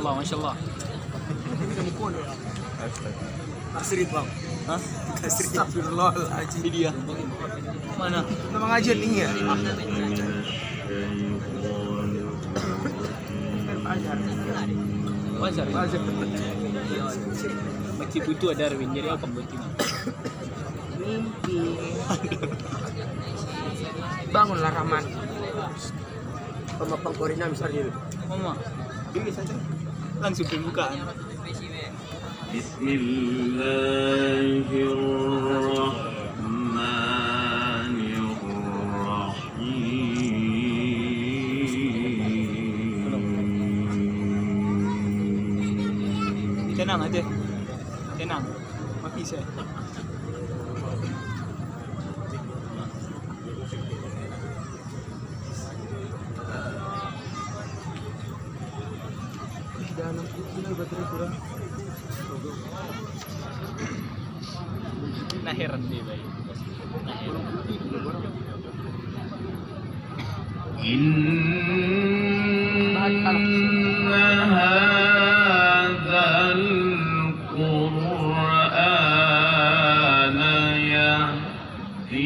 Allah, Masya Allah. Asri bang. Hah? Asri. Astagfirullahaladzim. Ini dia. Mana? Nama ngajar ni ya. Wajar. Macam itu ada Arwin. Jadi apa buat ini? Mimpi. Bangunlah Rahman. Pemapang Korina misalnya. Mama. Ini saja. Langsung pembukaan. Bismillahirrahmanirrahim. Tenang aja. Tenang. Mati saya. Nah heran dia baik. Inna hadzal Qur'ana yahdi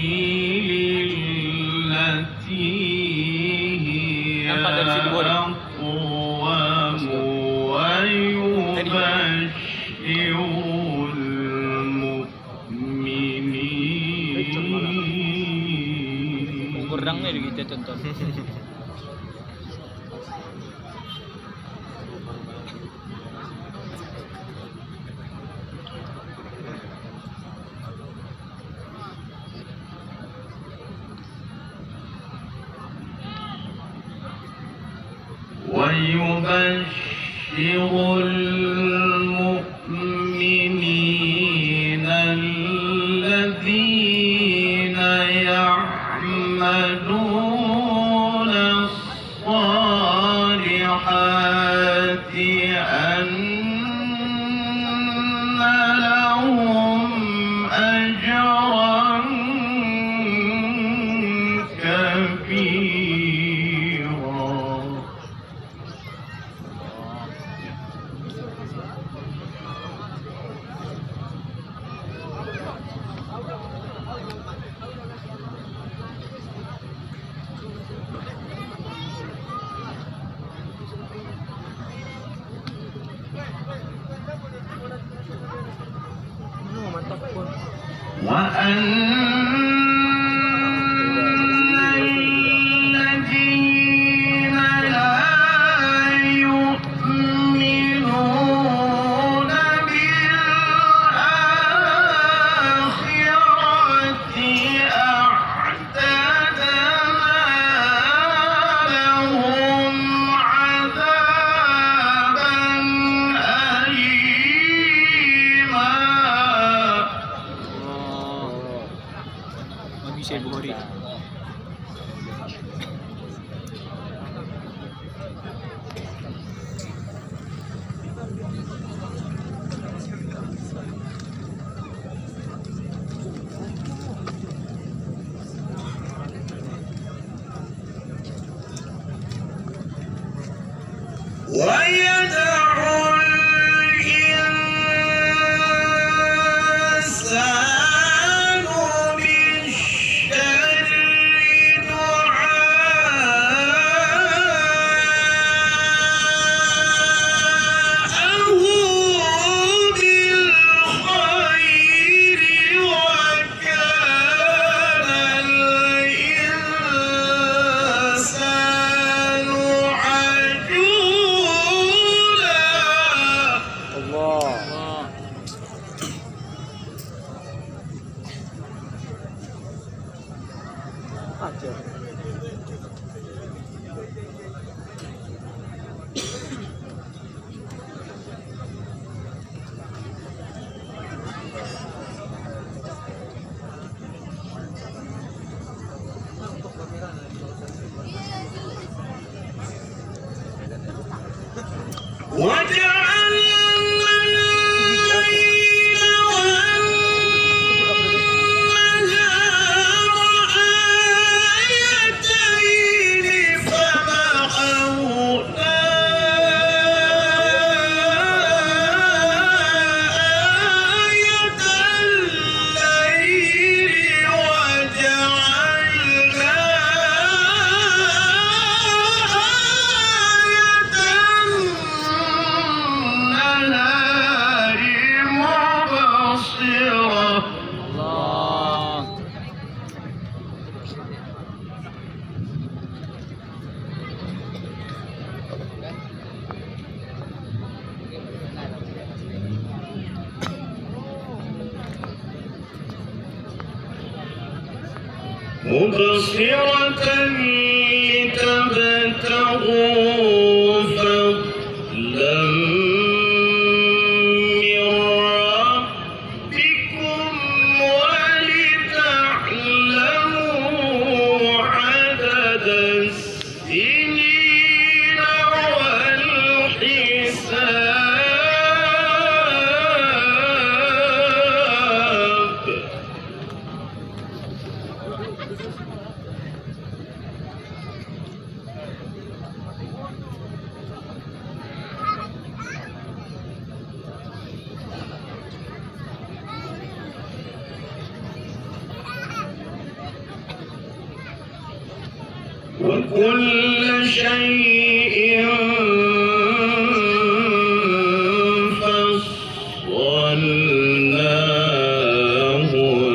lillati hiya aqwam wa yubashshirul mu'minin. Kurang ni kita tonton. ويبشر المؤمنين الذين يعملون الصالحات أن لهم أجرا كبيرا. الذين لا يؤمنون بالآخرة أعتدنا لهم عذابا أليما. Bagi saya Bukhari. ويدعو الإنسان بالشر دعاءه بالخير وكان الإنسان عجولا. Allah. Ajar. وجعلنا الليل والنهار مبصرة لتبتغوا فضلا من ربكم ولتعلموا عدد السنين والحساب. وكل شيء فصلناه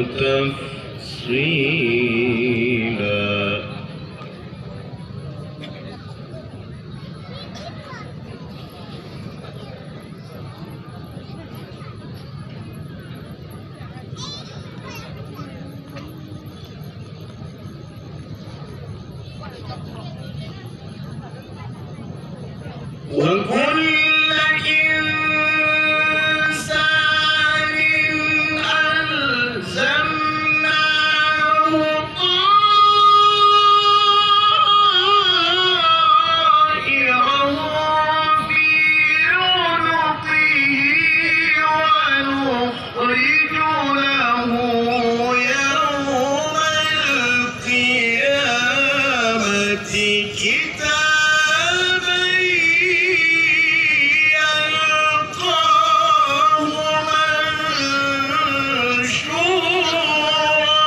تفصيلا. وكل إنسان ألزمناه طائره في عنقه ونخرج له يوم القيامة كتابا يلقاه منشورا.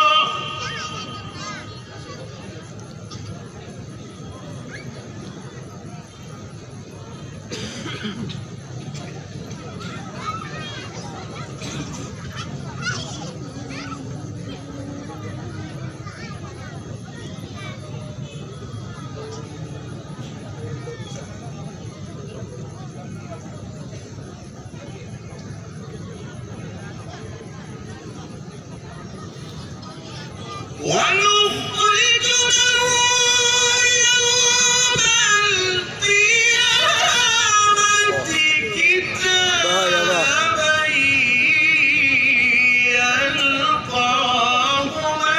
ونخرج له يوم القيامة كتابا يلقاه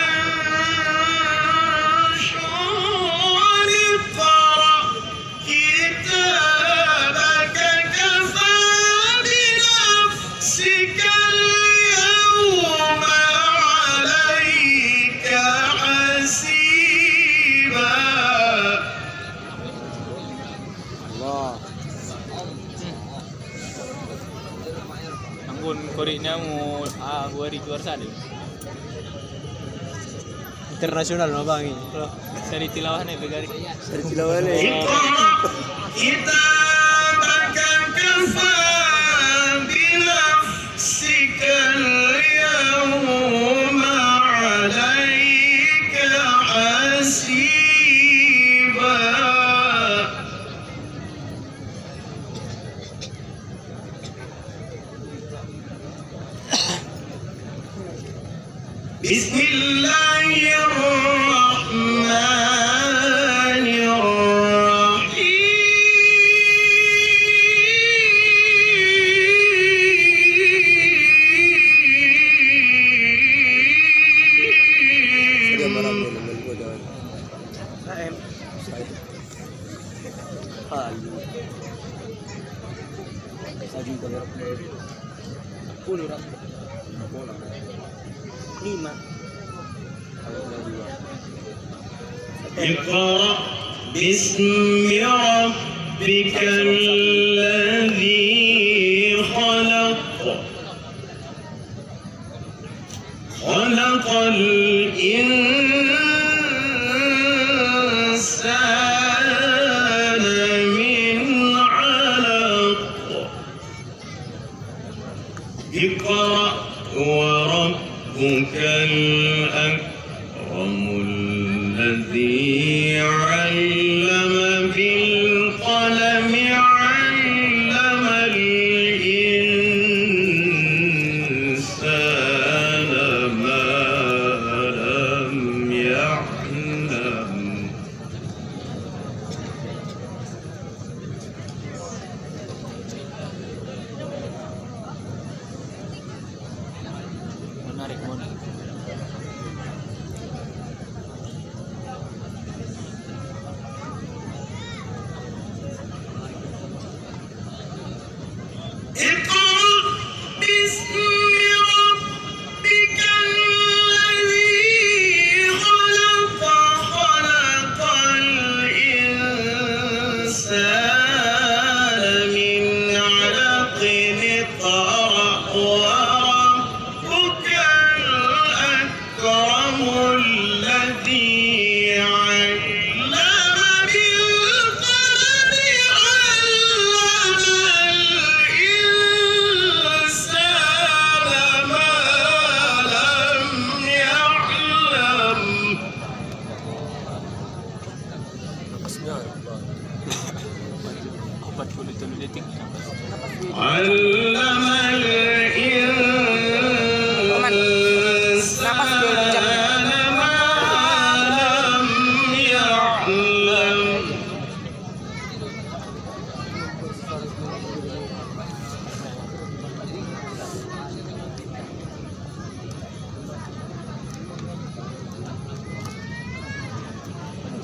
منشورا. اقرأ كتابك كفى بنفسك اليوم عليك حسيبا. Allah. Anggun koriknya mau hari keluar sana. Internasional no bang ini. Loh, seri tilawahnya begari. Dari Cilawale. اقرأ كتابك كفى بنفسك اليوم عليك حسيبا. بسم الله الرحمن Dia marah الرحيم. dengan godaan. Saem. Halu. Saju kamera. 10 rak. 5. اقرأ باسم ربك الذي خلق. خلق الإنسان من علق. اقرأ وربك الأكرم الذي علم بالقلم علم الإنسان ما لم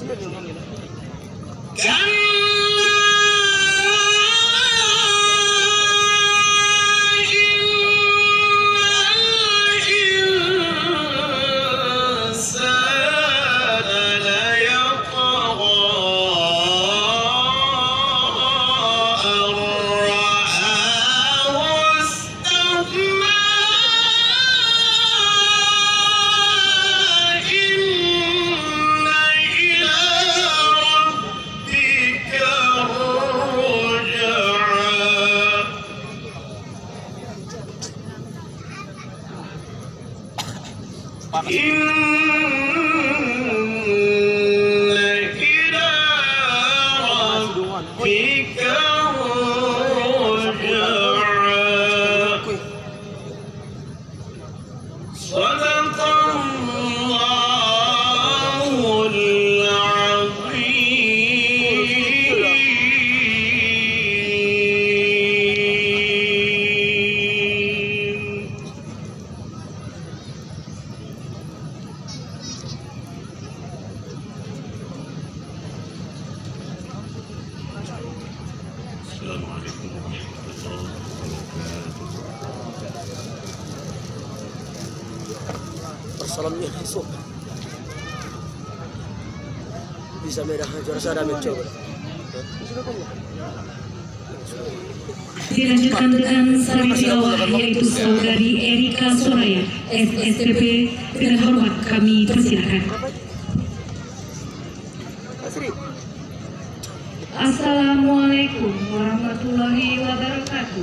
Assalamualaikum warahmatullahi wabarakatuh. Persalamnya esok. Bisa merah juara sada mencoba. Dilanjutkan dengan salam tilawah yaitu saudari Erika Soraya SSTP. Dengan hormat kami persilakan. Assalamualaikum warahmatullahi wabarakatuh.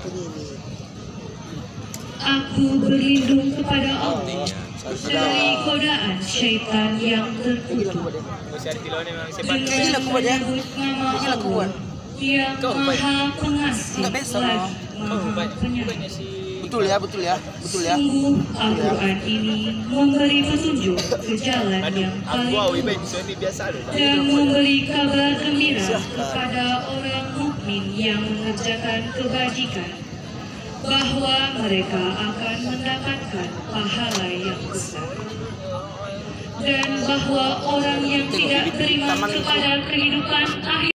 Aku berlindung kepada Allah dari godaan syaitan yang terkutuk dengan menyebut nama Allah yang Maha Pengasih lagi Maha Penyayang. Betul ya. Sungguh Al-Quran ini memberi petunjuk ke jalan yang paling lurus dan memberi kabar gembira kepada orang mukmin yang mengerjakan kebajikan bahwa mereka akan mendapatkan pahala yang besar, dan bahwa orang yang tidak beriman kepada kehidupan akhir